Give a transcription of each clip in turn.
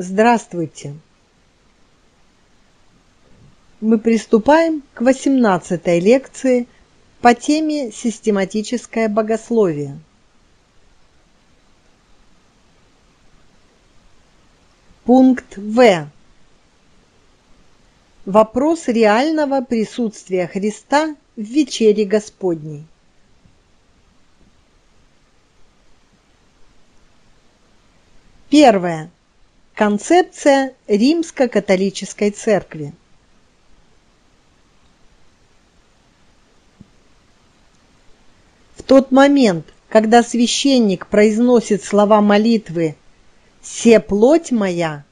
Здравствуйте! Мы приступаем к 18-й лекции по теме «Систематическое богословие». Пункт В. Вопрос реального присутствия Христа в вечере Господней. Первое. Концепция Римско-католической церкви. В тот момент, когда священник произносит слова молитвы «Се плоть моя»,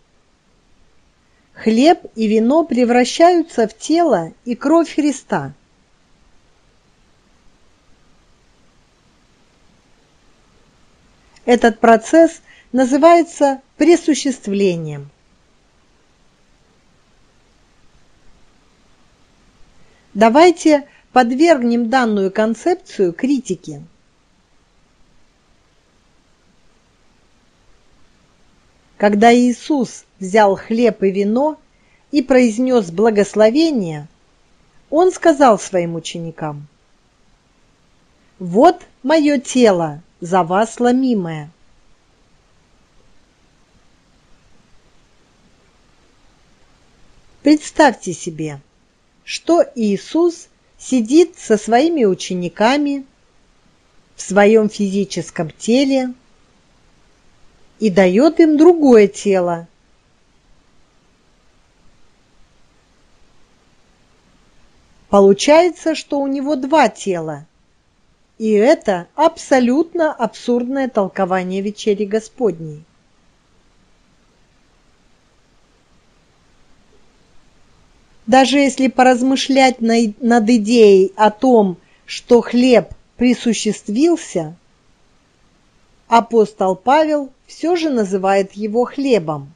хлеб и вино превращаются в тело и кровь Христа. Этот процесс называется пресуществлением. Давайте подвергнем данную концепцию критике. Когда Иисус взял хлеб и вино и произнес благословение, Он сказал своим ученикам: «Вот мое тело, за вас ломимое». Представьте себе, что Иисус сидит со своими учениками в своем физическом теле и дает им другое тело. Получается, что у него два тела, и это абсолютно абсурдное толкование вечери Господней. Даже если поразмышлять над идеей о том, что хлеб присуществился, апостол Павел все же называет его хлебом.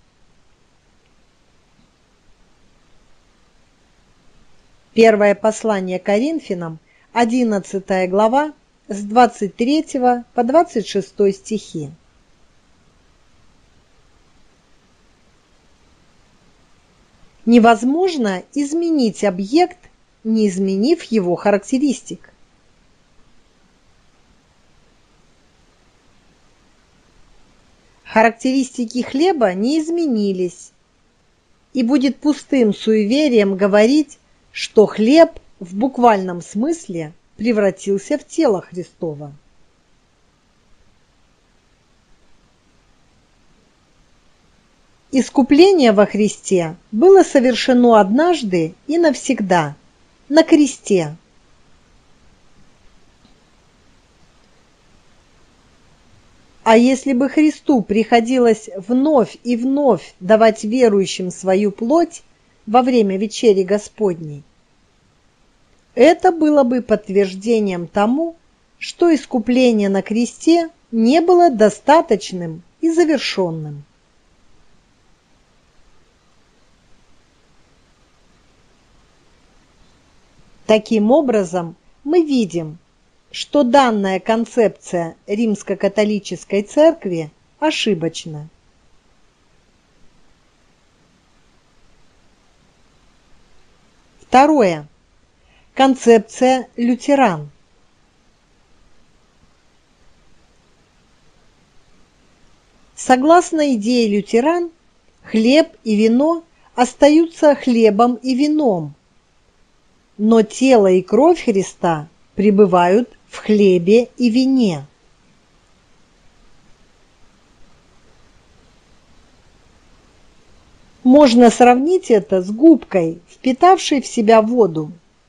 Первое послание Коринфянам, 11 глава, с 23 по 26 стихи. Невозможно изменить объект, не изменив его характеристик. Характеристики хлеба не изменились, и будет пустым суеверием говорить, что хлеб в буквальном смысле превратился в тело Христово. Искупление во Христе было совершено однажды и навсегда, на кресте. А если бы Христу приходилось вновь и вновь давать верующим свою плоть во время вечери Господней, это было бы подтверждением тому, что искупление на кресте не было достаточным и завершенным. Таким образом, мы видим, что данная концепция Римско-католической церкви ошибочна. Второе. Концепция лютеран. Согласно идее лютеран, хлеб и вино остаются хлебом и вином, но тело и кровь Христа пребывают в хлебе и вине. Можно сравнить это с губкой, впитавшей в себя воду.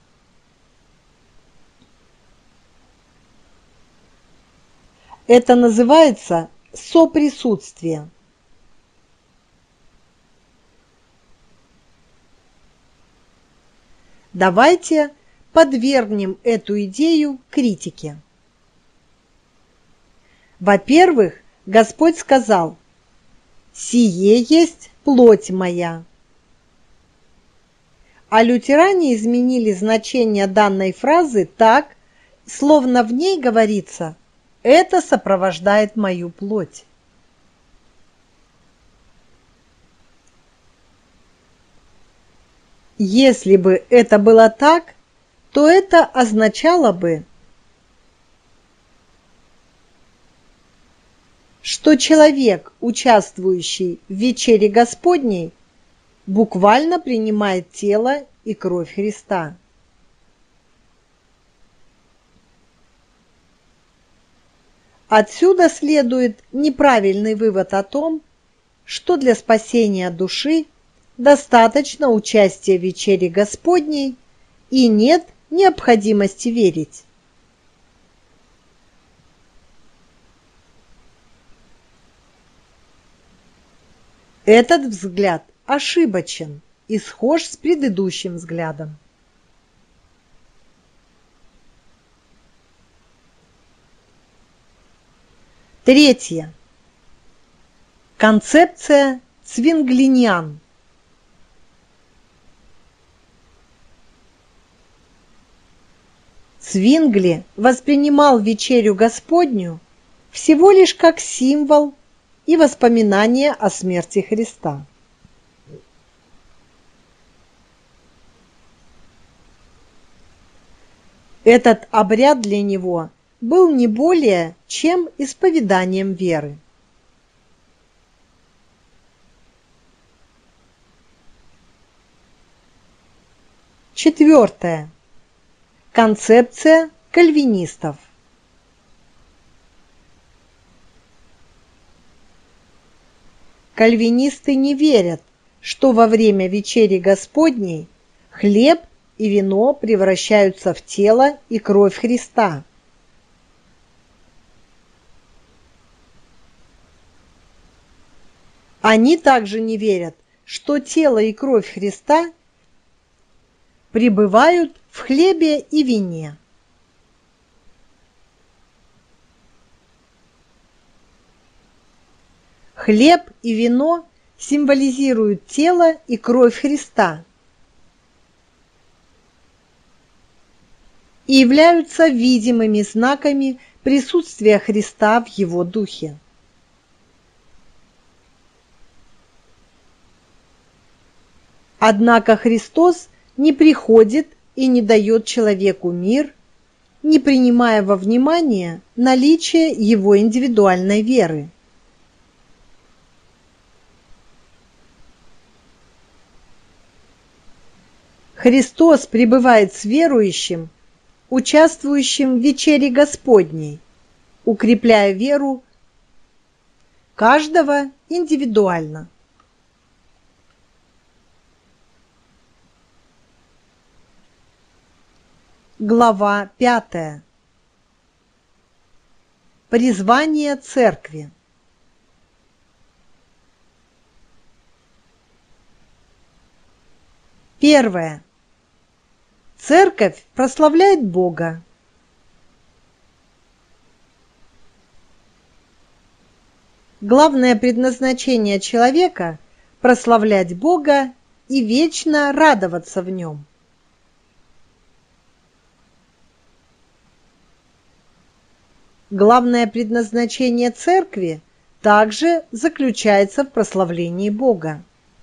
Это называется соприсутствие. Давайте подвергнем эту идею критике. Во-первых, Господь сказал: «Сие есть плоть моя». А лютеране изменили значение данной фразы так, словно в ней говорится: «Это сопровождает мою плоть». Если бы это было так, то это означало бы, что человек, участвующий в вечере Господней, буквально принимает тело и кровь Христа. Отсюда следует неправильный вывод о том, что для спасения души достаточно участия в вечере Господней и нет необходимости верить. Этот взгляд ошибочен и схож с предыдущим взглядом. Третье. Концепция цвинглиниан. Цвингли воспринимал вечерю Господню всего лишь как символ и воспоминание о смерти Христа. Этот обряд для него был не более чем исповеданием веры. Четвертое. Концепция кальвинистов. Кальвинисты не верят, что во время вечери Господней хлеб и вино превращаются в тело и кровь Христа. Они также не верят, что тело и кровь Христа пребывают в хлебе и вине. Хлеб и вино символизируют тело и кровь Христа и являются видимыми знаками присутствия Христа в его духе. Однако Христос не приходит и не дает человеку мир, не принимая во внимание наличие его индивидуальной веры. Христос пребывает с верующим, участвующим в вечере Господней, укрепляя веру каждого индивидуально. Глава 5. Призвание Церкви. Первое. Церковь прославляет Бога. Главное предназначение человека – прославлять Бога и вечно радоваться в Нем. Главное предназначение Церкви также заключается в прославлении Бога.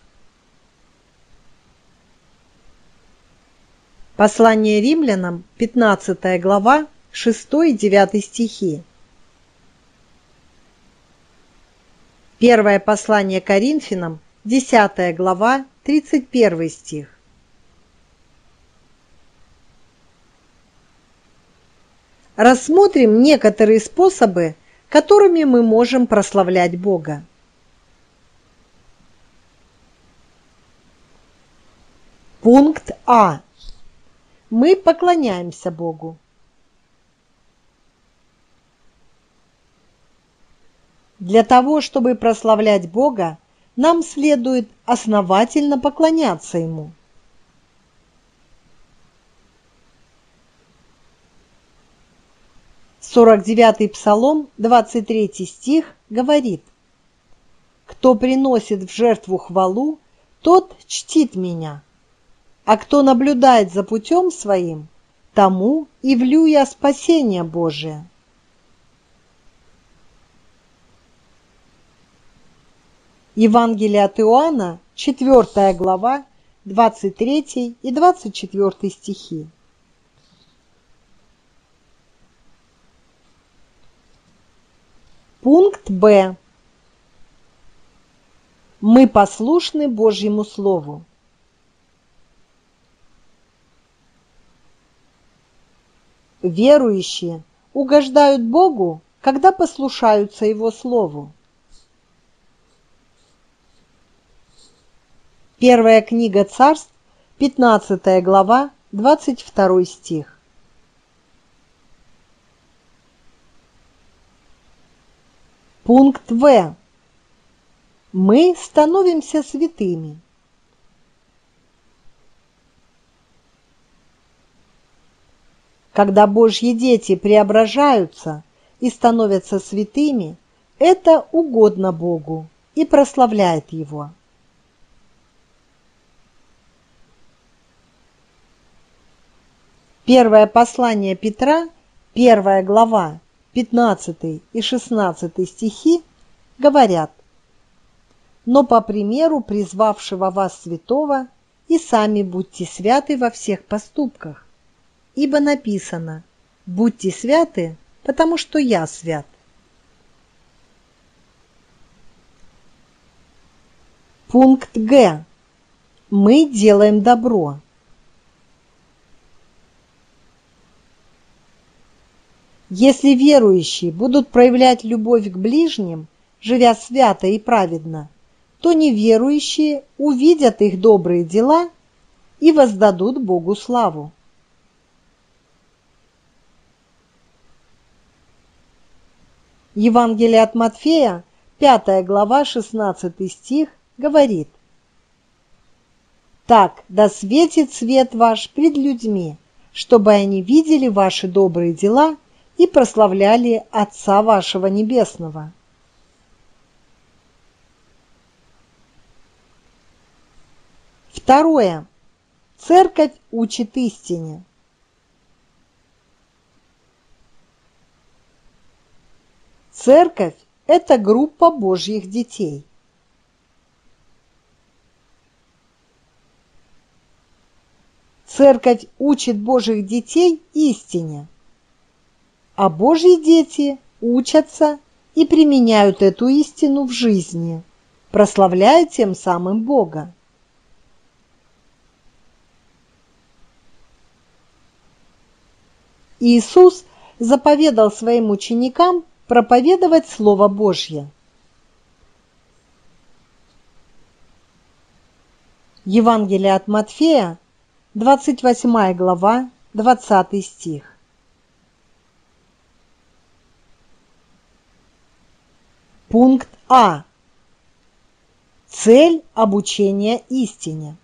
Послание римлянам, 15 глава, 6 и 9 стихи. Первое послание Коринфянам, 10 глава, 31 стих. Рассмотрим некоторые способы, которыми мы можем прославлять Бога. Пункт А. Мы поклоняемся Богу. Для того, чтобы прославлять Бога, нам следует основательно поклоняться Ему. Сорок 9-й Псалом, 23 стих говорит: «Кто приносит в жертву хвалу, тот чтит меня, а кто наблюдает за путем своим, тому явлю я спасение Божие». Евангелие от Иоанна, 4 глава, 23 и 24 стихи. Пункт Б. Мы послушны Божьему Слову. Верующие угождают Богу, когда послушаются Его Слову. Первая книга Царств, 15 глава, 22 стих. Пункт В. Мы становимся святыми. Когда Божьи дети преображаются и становятся святыми, это угодно Богу и прославляет Его. Первое послание Петра, 1 глава, 15 и 16 стихи говорят: «Но по примеру призвавшего вас святого и сами будьте святы во всех поступках, ибо написано: будьте святы, потому что я свят». Пункт Г. Мы делаем добро. Если верующие будут проявлять любовь к ближним, живя свято и праведно, то неверующие увидят их добрые дела и воздадут Богу славу. Евангелие от Матфея, 5 глава, 16 стих, говорит: «Так да светит свет ваш пред людьми, чтобы они видели ваши добрые дела и прославляли Отца вашего Небесного». Второе. Церковь учит истине. Церковь – это группа Божьих детей. Церковь учит Божьих детей истине, а Божьи дети учатся и применяют эту истину в жизни, прославляя тем самым Бога. Иисус заповедал своим ученикам проповедовать Слово Божье. Евангелие от Матфея, 28 глава, 20 стих. Пункт А. Цель обучения истине.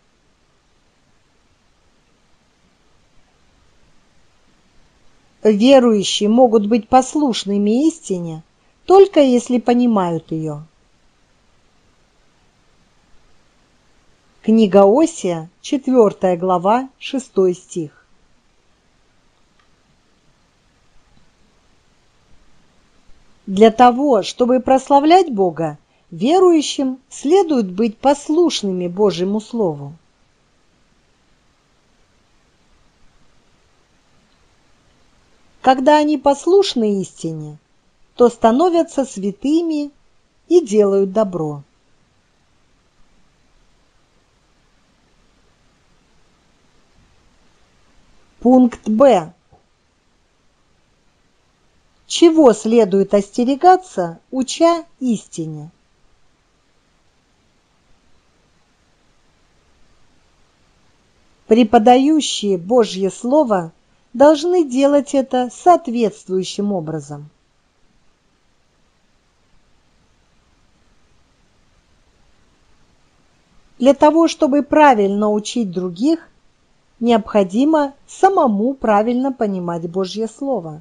Верующие могут быть послушными истине, только если понимают ее. Книга Осия, 4 глава, 6 стих. Для того, чтобы прославлять Бога, верующим следует быть послушными Божьему Слову. Когда они послушны истине, то становятся святыми и делают добро. Пункт Б. Чего следует остерегаться, уча истине? Преподающие Божье Слово должны делать это соответствующим образом. Для того, чтобы правильно учить других, необходимо самому правильно понимать Божье Слово.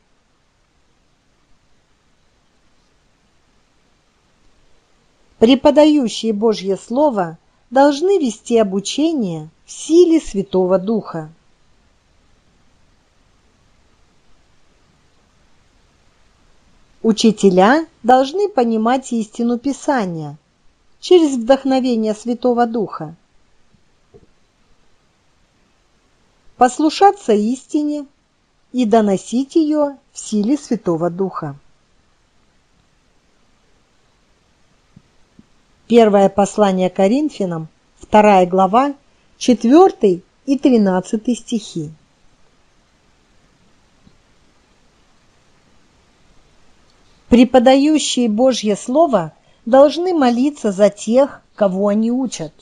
Преподающие Божье Слово должны вести обучение в силе Святого Духа. Учителя должны понимать истину Писания через вдохновение Святого Духа. послушаться истине и доносить ее в силе Святого Духа. Первое послание Коринфянам, 2 глава, 4 и 13 стихи. Преподающие Божье Слово должны молиться за тех, кого они учат.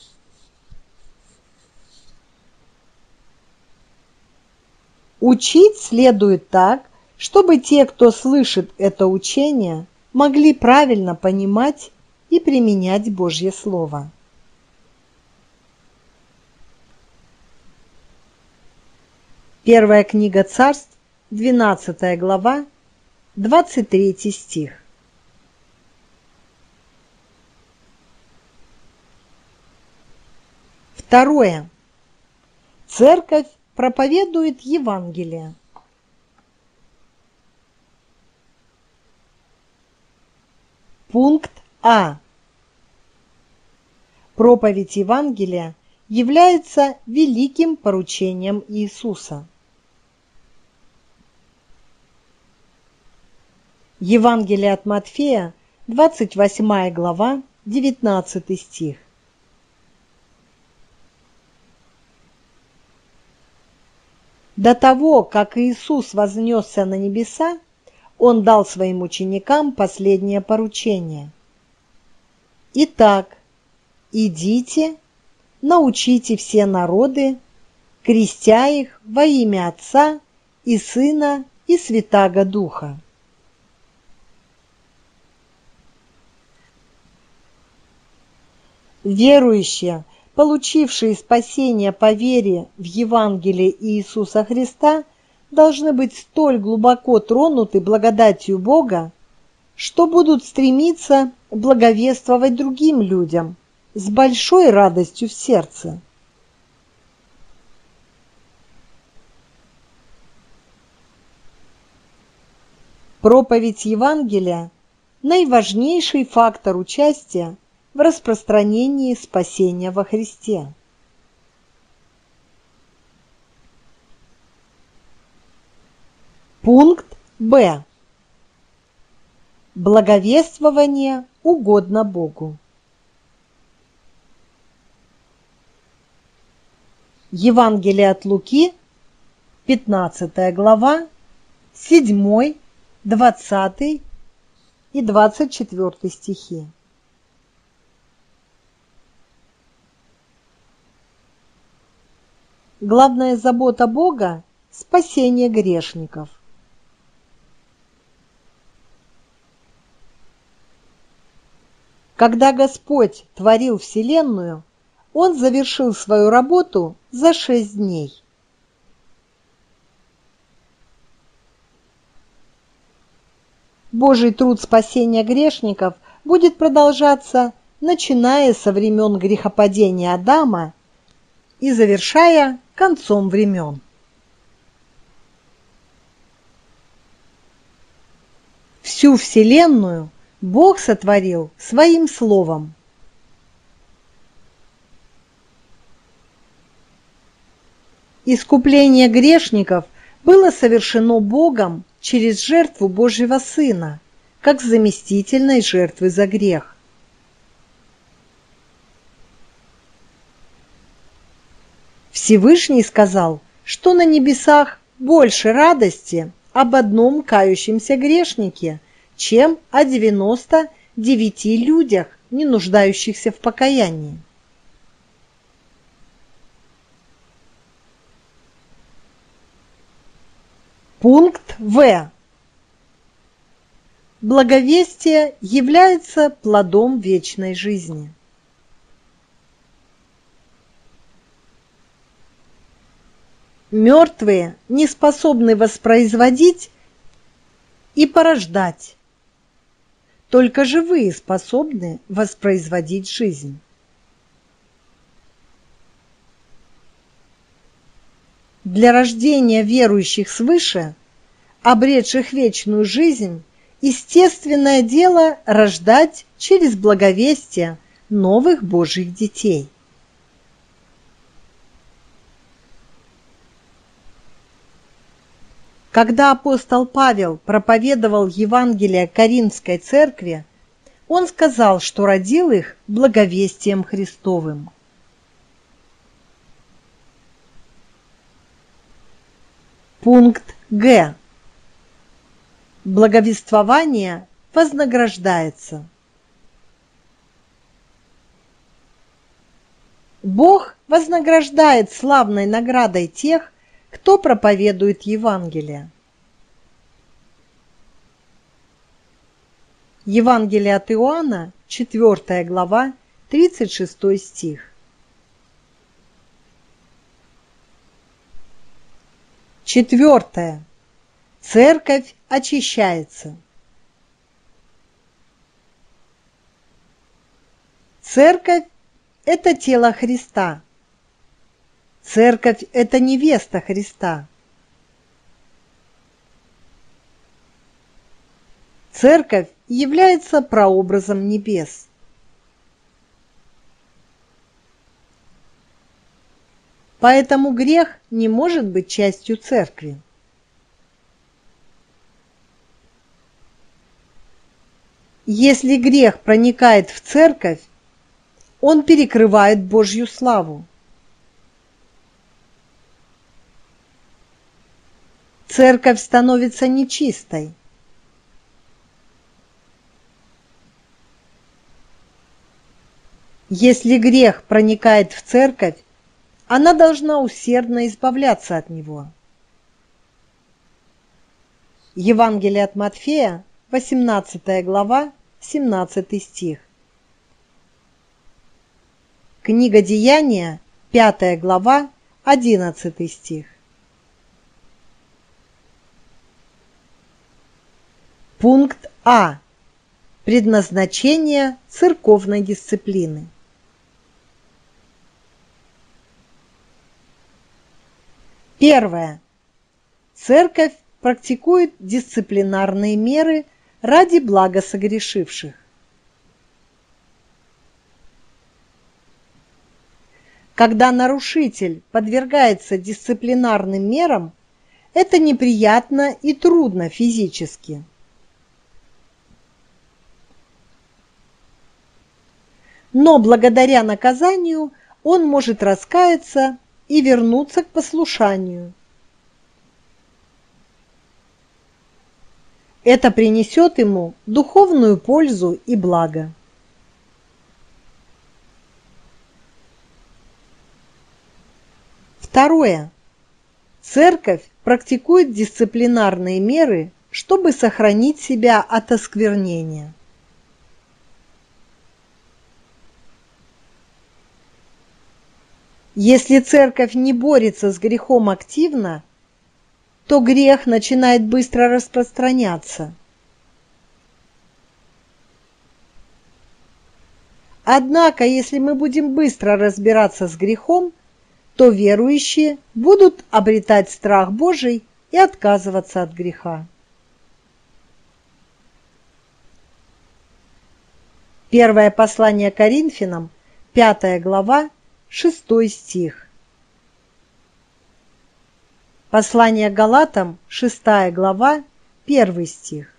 Учить следует так, чтобы те, кто слышит это учение, могли правильно понимать и применять Божье Слово. Первая книга Царств, 12 глава, 23 стих. Второе. Церковь проповедует Евангелие. Пункт А. Проповедь Евангелия является великим поручением Иисуса. Евангелие от Матфея, 28 глава, 19 стих. До того, как Иисус вознесся на небеса, Он дал своим ученикам последнее поручение. Итак, идите, научите все народы, крестя их во имя Отца и Сына и Святаго Духа. Верующие, получившие спасение по вере в Евангелие Иисуса Христа, должны быть столь глубоко тронуты благодатью Бога, что будут стремиться благовествовать другим людям с большой радостью в сердце. Проповедь Евангелия – наиважнейший фактор участия в распространении спасения во Христе. Пункт Б. Благовествование угодно Богу. Евангелие от Луки, 15 глава, 7, 20 и 24 стихи. Главная забота Бога – спасение грешников. Когда Господь творил Вселенную, Он завершил свою работу за 6 дней. Божий труд спасения грешников будет продолжаться, начиная со времен грехопадения Адама и завершая концом времен. Всю Вселенную Бог сотворил Своим Словом. Искупление грешников было совершено Богом через жертву Божьего Сына, как заместительной жертвы за грех. Всевышний сказал, что на небесах больше радости об одном кающемся грешнике, чем о 99 людях, не нуждающихся в покаянии. Пункт В. Благовестие является плодом вечной жизни. Мертвые не способны воспроизводить и порождать. Только живые способны воспроизводить жизнь. Для рождения верующих свыше, обретших вечную жизнь, естественное дело рождать через благовестие новых Божьих детей. Когда апостол Павел проповедовал Евангелие Коринфской церкви, он сказал, что родил их благовестием Христовым. Пункт Г. Благовествование вознаграждается. Бог вознаграждает славной наградой тех, кто проповедует Евангелие. Евангелие от Иоанна, 4 глава, 36 стих. Четвертое. Церковь очищается. Церковь – это тело Христа. Церковь – это невеста Христа. Церковь является прообразом небес. Поэтому грех не может быть частью церкви. Если грех проникает в церковь, он перекрывает Божью славу. Церковь становится нечистой. Если грех проникает в церковь, она должна усердно избавляться от него. Евангелие от Матфея, 18 глава, 17 стих. Книга Деяния, 5 глава, 11 стих. Пункт А. Предназначение церковной дисциплины. Первое. Церковь практикует дисциплинарные меры ради блага согрешивших. Когда нарушитель подвергается дисциплинарным мерам, это неприятно и трудно физически. Но благодаря наказанию он может раскаяться и вернуться к послушанию. Это принесет ему духовную пользу и благо. Второе. Церковь практикует дисциплинарные меры, чтобы сохранить себя от осквернения. Если церковь не борется с грехом активно, то грех начинает быстро распространяться. Однако, если мы будем быстро разбираться с грехом, то верующие будут обретать страх Божий и отказываться от греха. Первое послание Коринфянам, 5 глава, 6 стих. Послание Галатам, 6 глава, 1 стих.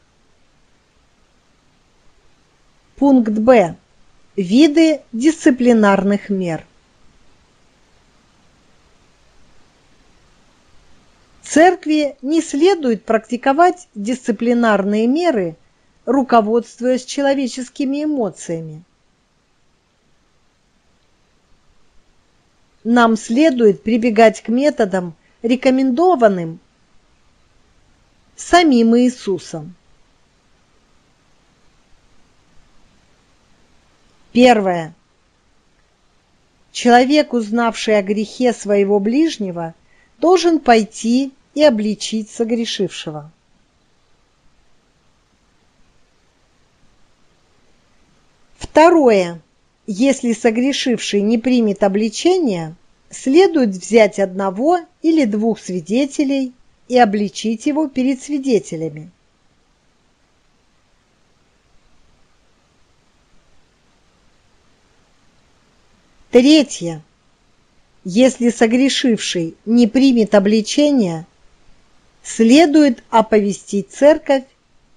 Пункт Б. Виды дисциплинарных мер. Церкви не следует практиковать дисциплинарные меры, руководствуясь человеческими эмоциями. Нам следует прибегать к методам, рекомендованным самим Иисусом. Первое. Человек, узнавший о грехе своего ближнего, должен пойти и обличить согрешившего. Второе. Если согрешивший не примет обличения, следует взять одного или двух свидетелей и обличить его перед свидетелями. Третье. Если согрешивший не примет обличения, следует оповестить церковь,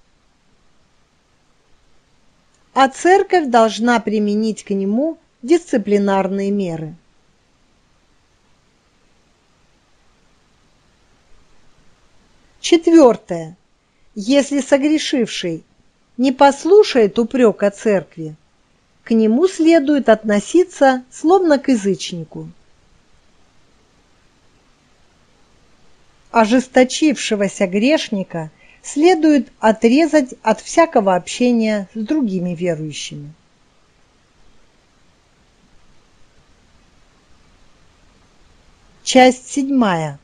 а церковь должна применить к нему дисциплинарные меры. Четвертое. Если согрешивший не послушает упрека церкви, к нему следует относиться словно к язычнику. Ожесточившегося грешника следует отрезать от всякого общения с другими верующими. Часть 7.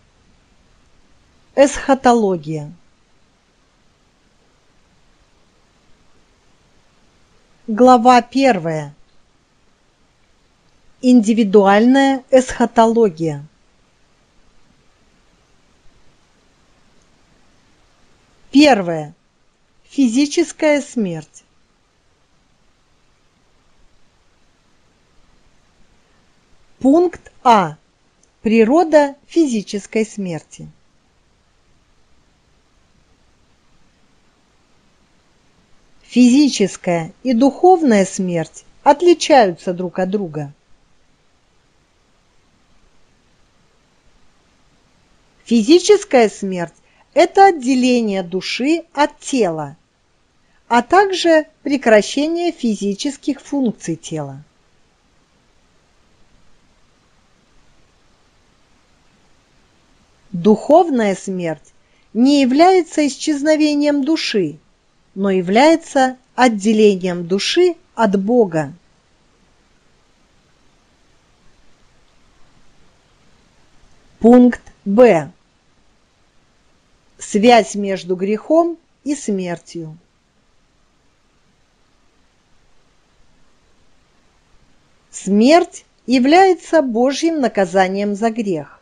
Эсхатология. Глава 1. Индивидуальная эсхатология. Первое. Физическая смерть. Пункт А. Природа физической смерти. Физическая и духовная смерть отличаются друг от друга. Физическая смерть – это отделение души от тела, а также прекращение физических функций тела. Духовная смерть не является исчезновением души, но является отделением души от Бога. Пункт Б. Связь между грехом и смертью. Смерть является Божьим наказанием за грех.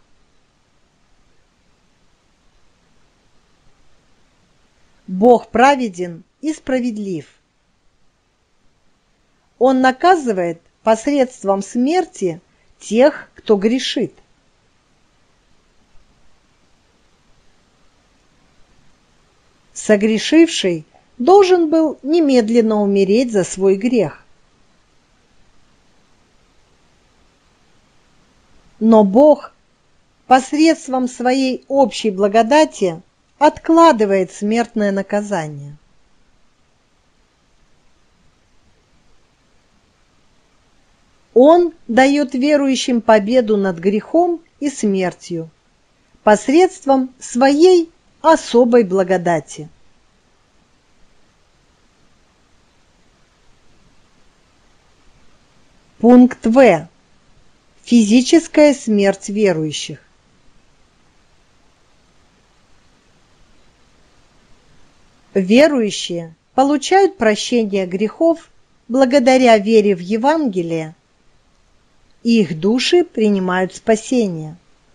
Бог праведен и справедлив. Он наказывает посредством смерти тех, кто грешит. Согрешивший должен был немедленно умереть за свой грех. Но Бог посредством своей общей благодати откладывает смертное наказание. Он дает верующим победу над грехом и смертью посредством своей особой благодати. Пункт В. Физическая смерть верующих. Верующие получают прощение грехов благодаря вере в Евангелие, и их души принимают спасение.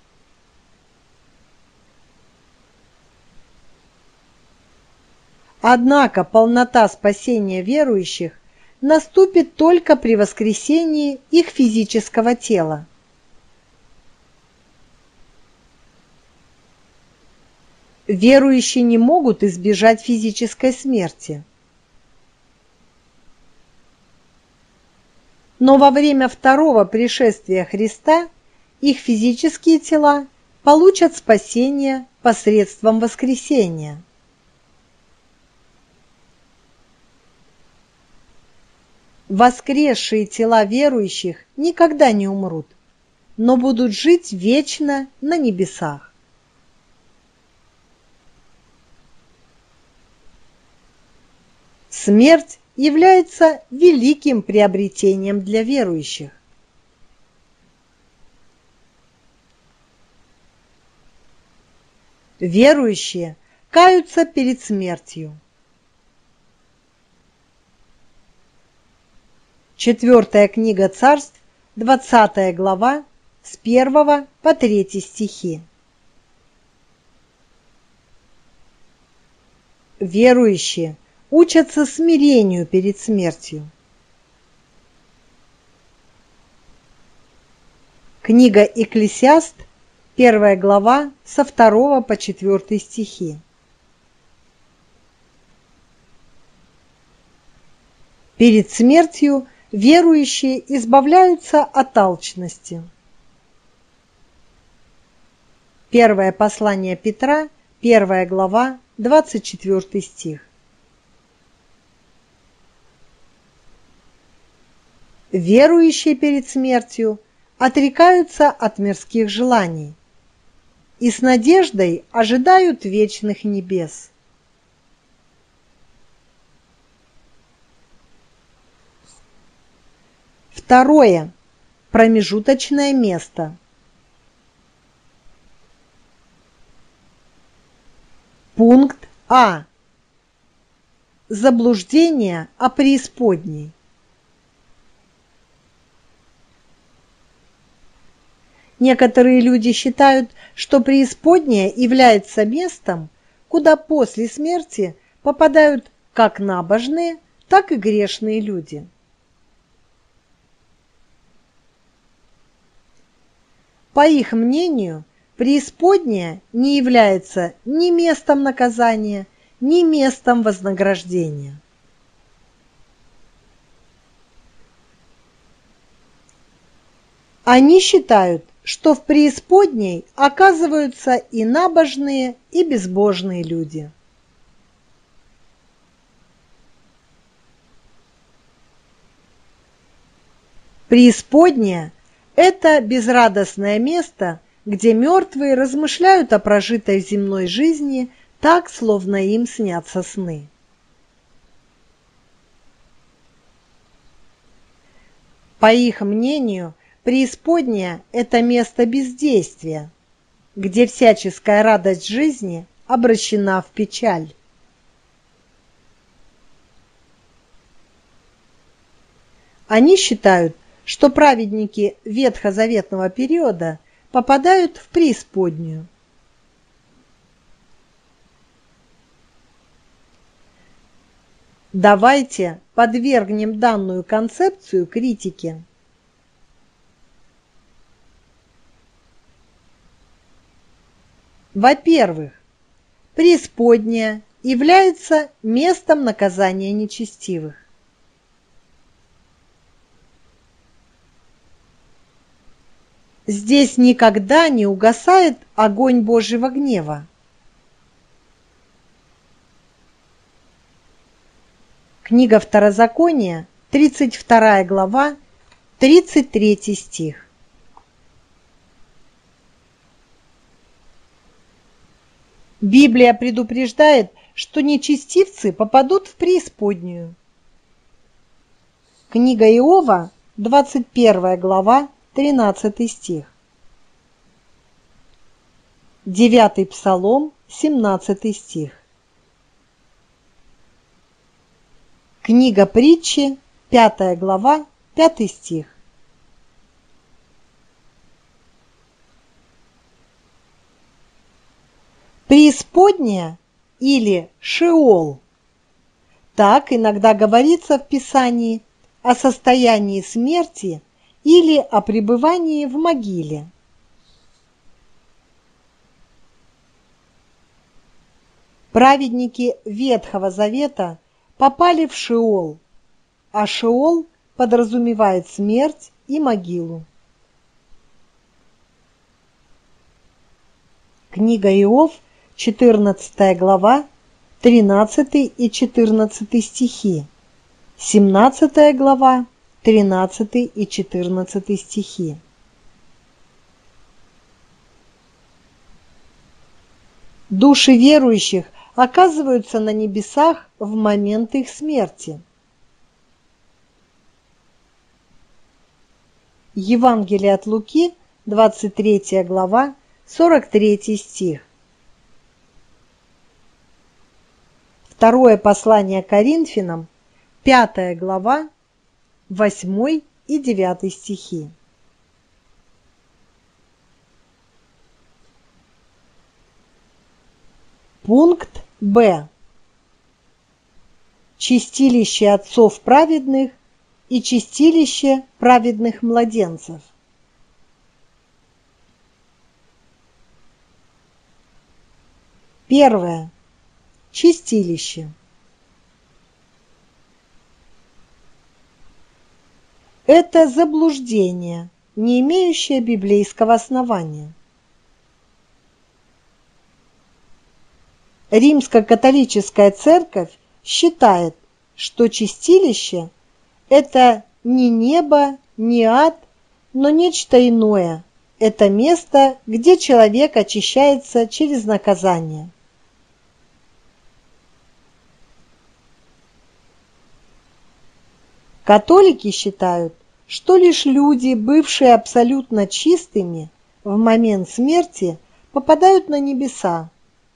Однако полнота спасения верующих наступит только при воскресении их физического тела. Верующие не могут избежать физической смерти. Но во время второго пришествия Христа их физические тела получат спасение посредством воскресения. Воскресшие тела верующих никогда не умрут, но будут жить вечно на небесах. Смерть является великим приобретением для верующих. Верующие каются перед смертью. 4 книга Царств, 20 глава, с 1 по 3 стихи. Верующие учатся смирению перед смертью. Книга Экклесиаст, 1 глава со 2 по 4 стихи. Перед смертью верующие избавляются от алчности. Первое послание Петра, 1 глава, 24 стих. Верующие перед смертью отрекаются от мирских желаний и с надеждой ожидают вечных небес. Второе. Промежуточное место. Пункт А. Заблуждение о преисподней. Некоторые люди считают, что преисподняя является местом, куда после смерти попадают как набожные, так и грешные люди. По их мнению, преисподняя не является ни местом наказания, ни местом вознаграждения. Они считают, что в преисподней оказываются и набожные, и безбожные люди. Преисподняя – это безрадостное место, где мертвые размышляют о прожитой земной жизни так, словно им снятся сны. По их мнению, преисподняя – это место бездействия, где всяческая радость жизни обращена в печаль. Они считают, что праведники ветхозаветного периода попадают в преисподнюю. Давайте подвергнем данную концепцию критике. Во-первых, преисподняя является местом наказания нечестивых. Здесь никогда не угасает огонь Божьего гнева. Книга Второзакония, 32 глава, 33 стих. Библия предупреждает, что нечестивцы попадут в преисподнюю. Книга Иова, 21 глава, 13 стих. 9 Псалом, 17 стих. Книга Притчи, 5 глава, 5 стих. Преисподняя или Шеол. Так иногда говорится в Писании о состоянии смерти или о пребывании в могиле. Праведники Ветхого Завета попали в Шеол, а Шеол подразумевает смерть и могилу. Книга Иов, 14 глава, 13 и 14 стихи, 17 глава, 13 и 14 стихи. Души верующих оказываются на небесах в момент их смерти. Евангелие от Луки, 23 глава, 43 стих. Второе послание Коринфянам, 5 глава, 8 и 9 стихи. Пункт Б. Чистилище отцов праведных и чистилище праведных младенцев. Первое. Чистилище. Это заблуждение, не имеющее библейского основания. Римско-католическая церковь считает, что чистилище – это не небо, не ад, но нечто иное. Это место, где человек очищается через наказание. Католики считают, что лишь люди, бывшие абсолютно чистыми, в момент смерти попадают на небеса.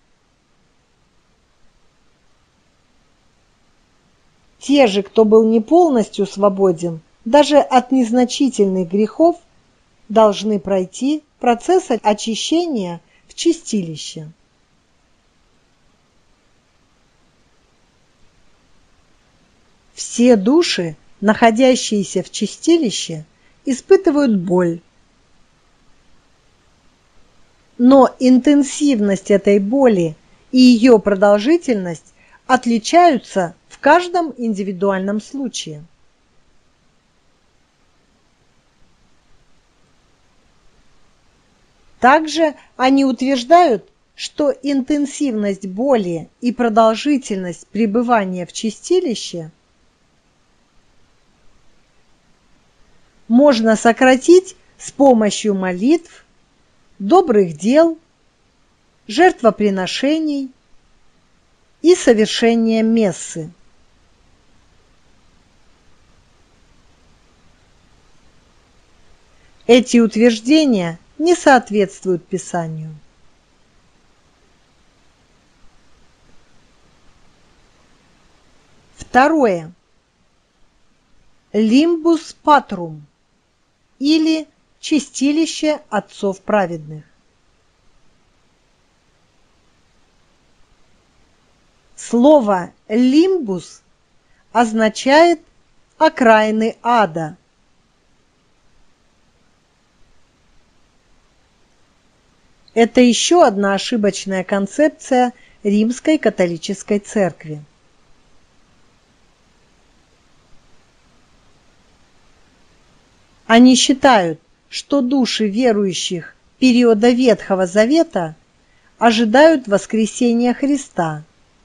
Те же, кто был не полностью свободен, даже от незначительных грехов, должны пройти процесс очищения в чистилище. Все души, находящиеся в чистилище, испытывают боль. Но интенсивность этой боли и ее продолжительность отличаются в каждом индивидуальном случае. Также они утверждают, что интенсивность боли и продолжительность пребывания в чистилище можно сократить с помощью молитв, добрых дел, жертвоприношений и совершения мессы. Эти утверждения не соответствуют Писанию. Второе. Лимбус патрум или чистилище отцов праведных. Слово «лимбус» означает «окраины ада». Это еще одна ошибочная концепция Римской католической церкви. Они считают, что души верующих периода Ветхого Завета ожидают воскресения Христа.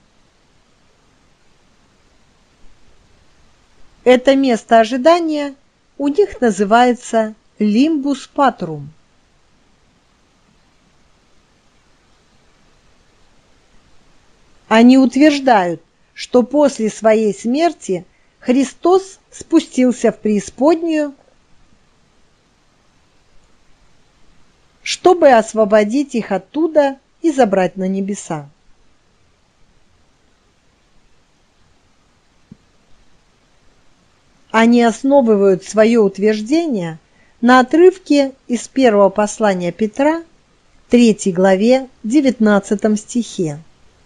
Это место ожидания у них называется лимбус патрум. Они утверждают, что после своей смерти Христос спустился в преисподнюю, чтобы освободить их оттуда и забрать на небеса. Они основывают свое утверждение на отрывке из первого послания Петра, 3 главе, 19 стихе,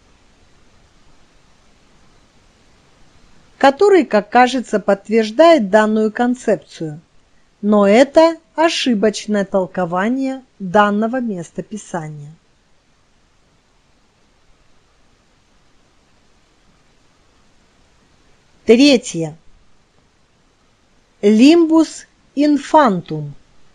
который, как кажется, подтверждает данную концепцию, но это ошибочное толкование данного места Писания. Третье. Лимбус инфантум.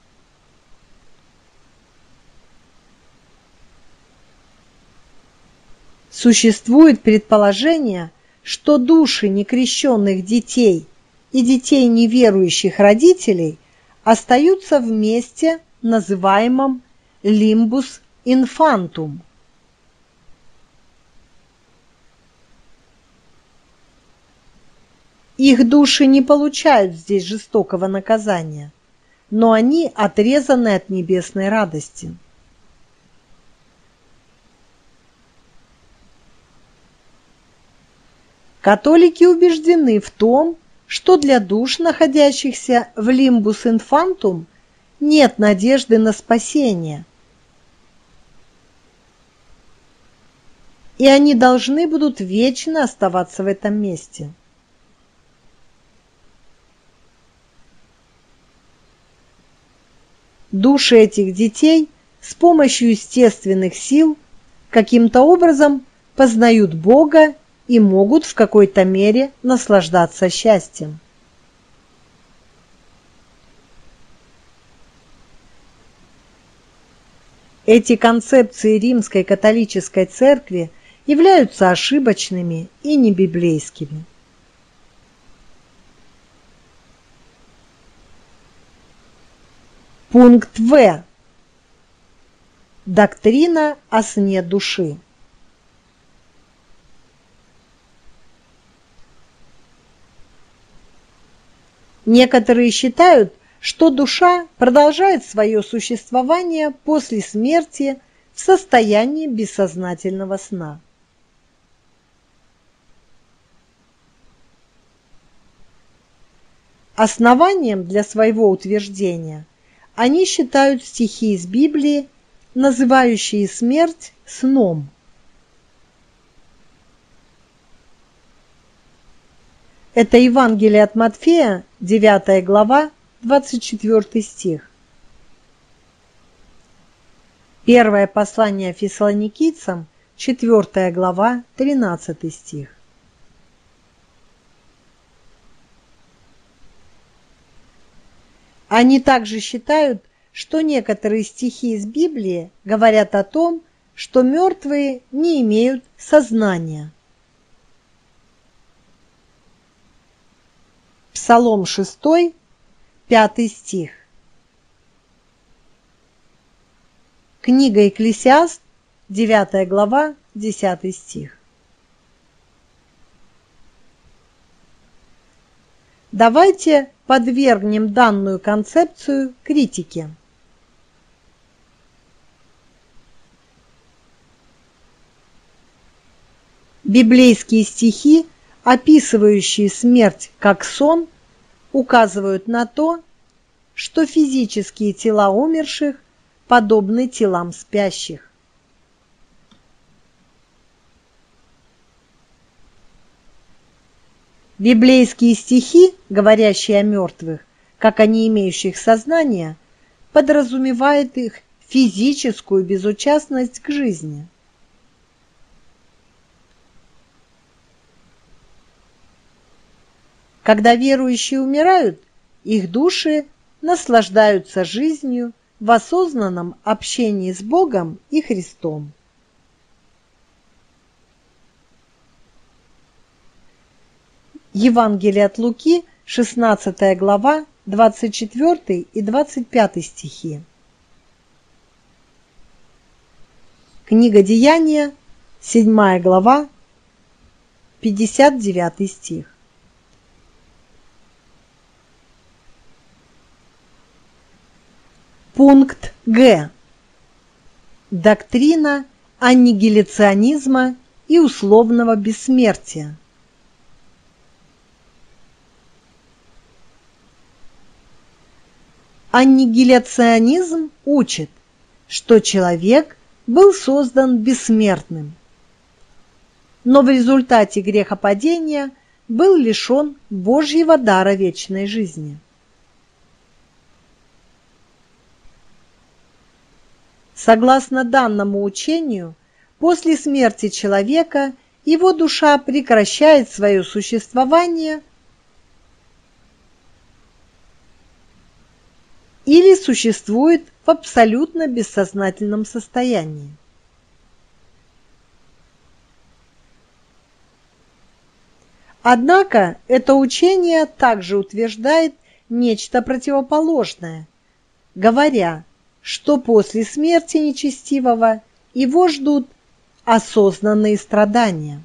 Существует предположение, что души некрещенных детей и детей неверующих родителей остаются в месте, называемом лимбус инфантум. Их души не получают здесь жестокого наказания, но они отрезаны от небесной радости. Католики убеждены в том, что для душ, находящихся в лимбус инфантум, нет надежды на спасение, и они должны будут вечно оставаться в этом месте. Души этих детей с помощью естественных сил, каким-то образом познают Бога и могут в какой-то мере наслаждаться счастьем. Эти концепции Римской католической церкви являются ошибочными и небиблейскими. Пункт В. Доктрина о сне души. Некоторые считают, что душа продолжает свое существование после смерти в состоянии бессознательного сна. Основанием для своего утверждения они считают стихи из Библии, называющие смерть сном. Это Евангелие от Матфея, 9 глава, 24 стих. Первое послание Фессалоникийцам, 4 глава, 13 стих. Они также считают, что некоторые стихи из Библии говорят о том, что мертвые не имеют сознания. Псалом 6, 5 стих. Книга Екклесиаст, 9 глава, 10 стих. Давайте подвергнем данную концепцию критике. Библейские стихи, описывающие смерть как сон, указывают на то, что физические тела умерших подобны телам спящих. Библейские стихи, говорящие о мертвых, как о не имеющих сознания, подразумевают их физическую безучастность к жизни. Когда верующие умирают, их души наслаждаются жизнью в осознанном общении с Богом и Христом. Евангелие от Луки, 16 глава, 24 и 25 стихи. Книга Деяния, 7 глава, 59 стих. Пункт Г. Доктрина аннигиляционизма и условного бессмертия. Аннигиляционизм учит, что человек был создан бессмертным, но в результате грехопадения был лишен Божьего дара вечной жизни. Согласно данному учению, после смерти человека его душа прекращает свое существование или существует в абсолютно бессознательном состоянии. Однако это учение также утверждает нечто противоположное, говоря, что после смерти нечестивого его ждут осознанные страдания.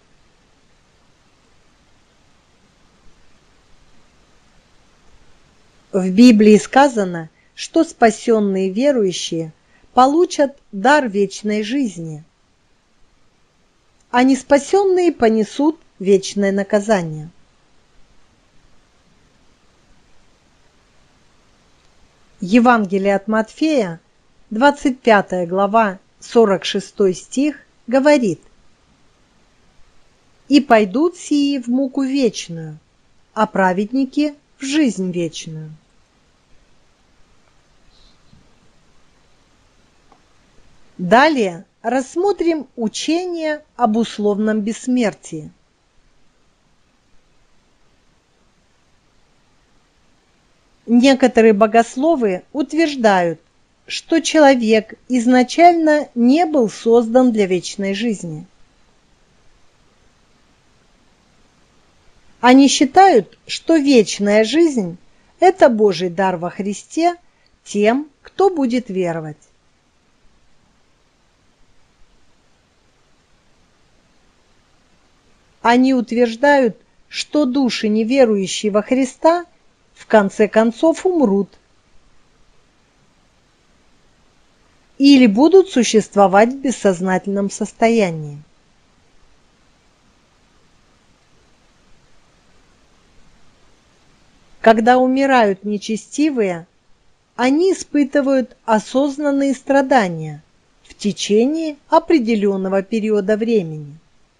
В Библии сказано, что спасенные верующие получат дар вечной жизни, а неспасенные понесут вечное наказание. Евангелие от Матфея, 25 глава, 46 стих, говорит: «И пойдут сии в муку вечную, а праведники в жизнь вечную». Далее рассмотрим учение об условном бессмертии. Некоторые богословы утверждают, что человек изначально не был создан для вечной жизни. Они считают, что вечная жизнь – это Божий дар во Христе тем, кто будет веровать. Они утверждают, что души, неверующие во Христа, в конце концов умрут или будут существовать в бессознательном состоянии. Когда умирают нечестивые, они испытывают осознанные страдания в течение определенного периода времени.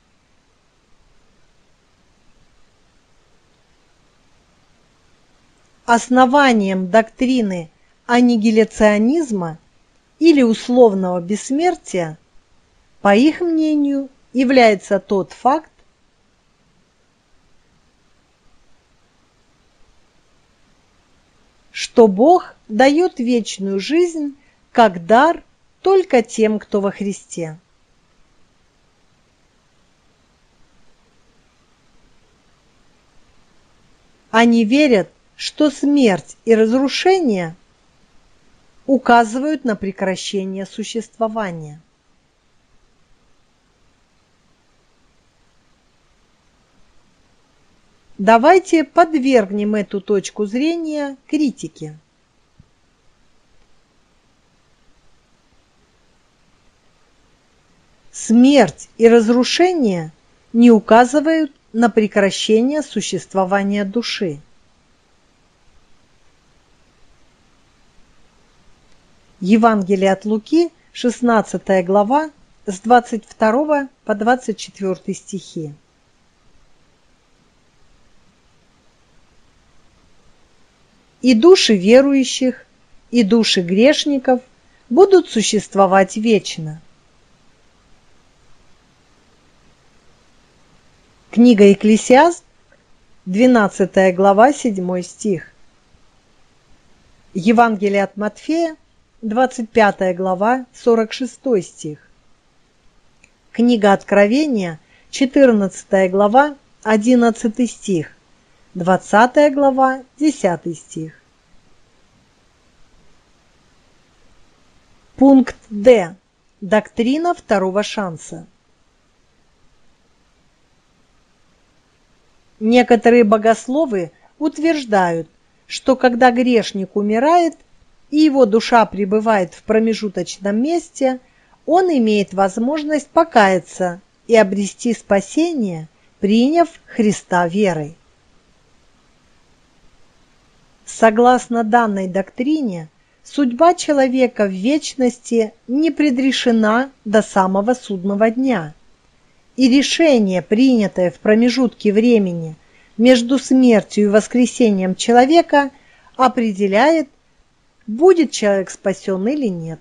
Основанием доктрины аннигиляционизма или условного бессмертия, по их мнению, является тот факт, что Бог дает вечную жизнь как дар только тем, кто во Христе. Они верят, что смерть и разрушение указывают на прекращение существования. Давайте подвергнем эту точку зрения критике. Смерть и разрушение не указывают на прекращение существования души. Евангелие от Луки, 16 глава, с 22 по 24 стихи. И души верующих, и души грешников будут существовать вечно. Книга Екклесиаст, 12 глава, 7 стих. Евангелие от Матфея, 25 глава, 46 стих. Книга Откровения, 14 глава, 11 стих. 20 глава, 10 стих. Пункт Д. Доктрина второго шанса. Некоторые богословы утверждают, что когда грешник умирает и его душа пребывает в промежуточном месте, он имеет возможность покаяться и обрести спасение, приняв Христа верой. Согласно данной доктрине, судьба человека в вечности не предрешена до самого судного дня, и решение, принятое в промежутке времени между смертью и воскресением человека, определяет, будет человек спасен или нет.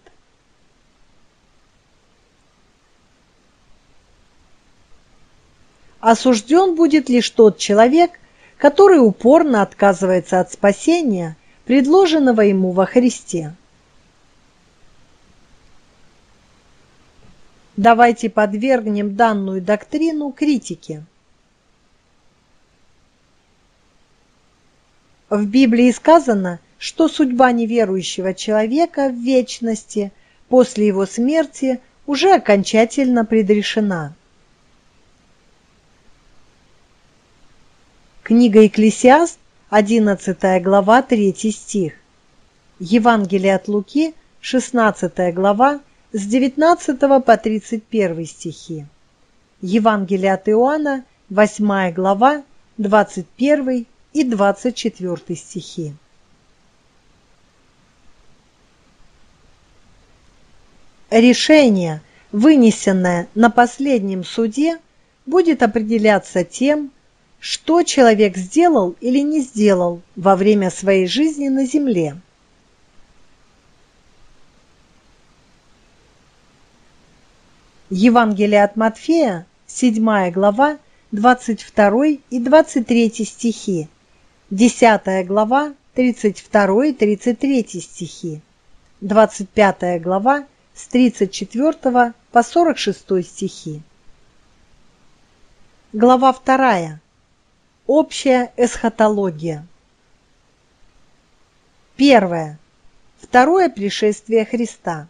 Осужден будет лишь тот человек, который упорно отказывается от спасения, предложенного ему во Христе. Давайте подвергнем данную доктрину критике. В Библии сказано, что судьба неверующего человека в вечности после его смерти уже окончательно предрешена. Книга Екклесиаст, 11 глава, 3 стих. Евангелие от Луки, 16 глава, с 19 по 31 стихи. Евангелие от Иоанна, 8 глава, 21 и 24 стихи. Решение, вынесенное на последнем суде, будет определяться тем, что человек сделал или не сделал во время своей жизни на земле. Евангелие от Матфея, 7 глава, 22 и 23 стихи, 10 глава, 32 и 33 стихи, 25 глава, с 34 по 46 стихи. Глава 2. Общая эсхатология. 1. Второе пришествие Христа.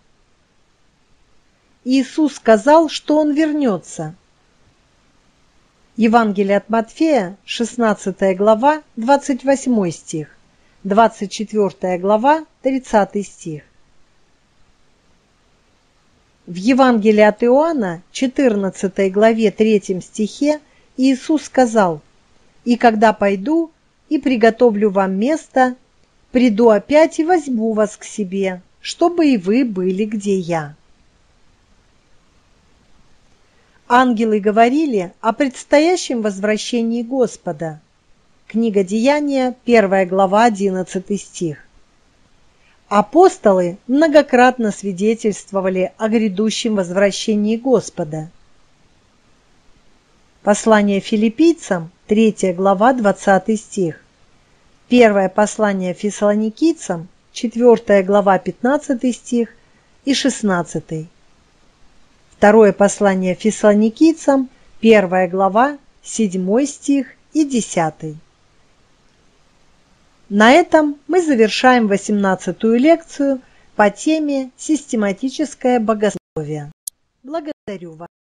Иисус сказал, что Он вернется. Евангелие от Матфея, 16 глава, 28 стих, 24 глава, 30 стих. В Евангелии от Иоанна, 14 главе, 3 стихе, Иисус сказал: «И когда пойду и приготовлю вам место, приду опять и возьму вас к себе, чтобы и вы были, где я». Ангелы говорили о предстоящем возвращении Господа. Книга Деяния, 1 глава, 11 стих. Апостолы многократно свидетельствовали о грядущем возвращении Господа. Послание филиппийцам, 3 глава, 20 стих. Первое послание фессалоникийцам, 4 глава, 15 стих и 16. Второе послание фессалоникийцам, 1 глава, 7 стих и 10. На этом мы завершаем 18-ю лекцию по теме «Систематическое богословие». Благодарю вас.